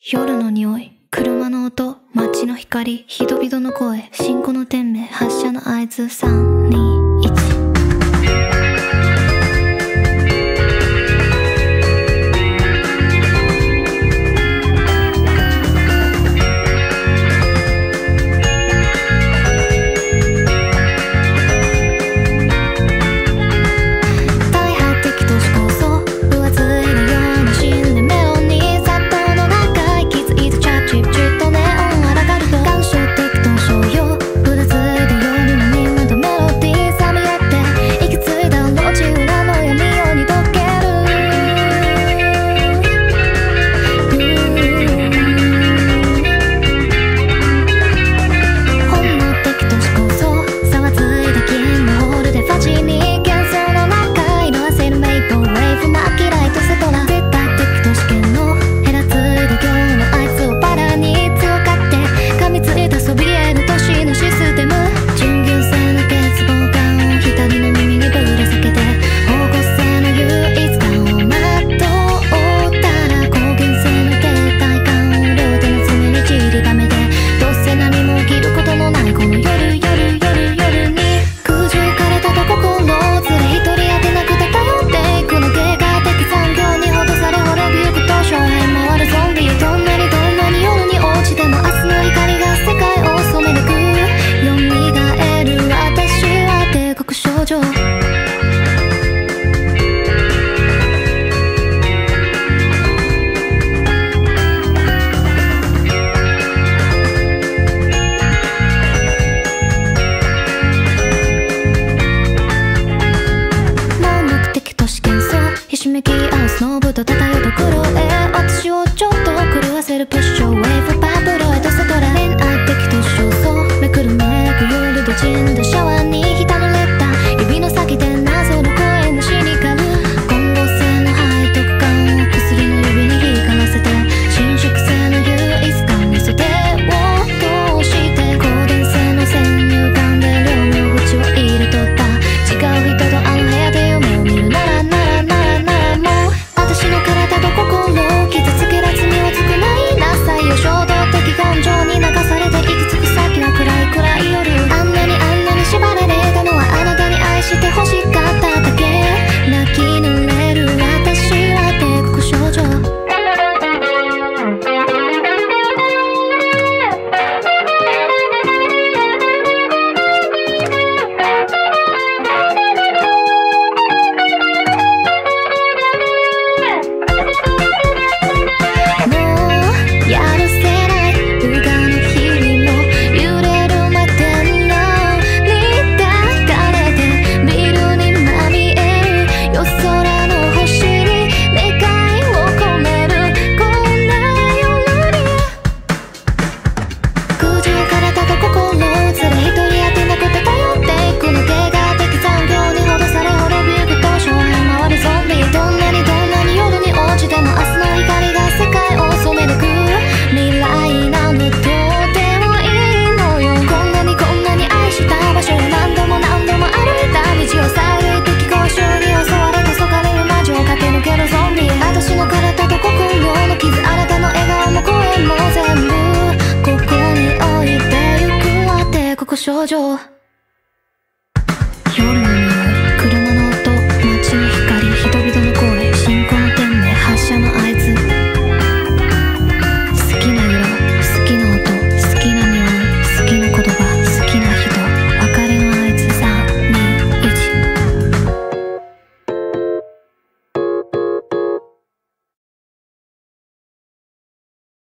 夜の匂い、車の音、街の光、人々の声、信号の点滅、発車の合図、3、2、1。ひしめき合うスノーブと漂うところへ私をちょっと狂わせるプッシュウェーブパープルエトセトラ恋愛的突唱そうめくるめく夜どちんだシャワーに浸るレッダ指の先で謎の声なしにかる混合性の背徳感を薬の指に光らせて伸縮性の優越感に袖を通して高電性の先入観で両目口を入れとった違う人とあの部屋で夢を見るなら私の体と心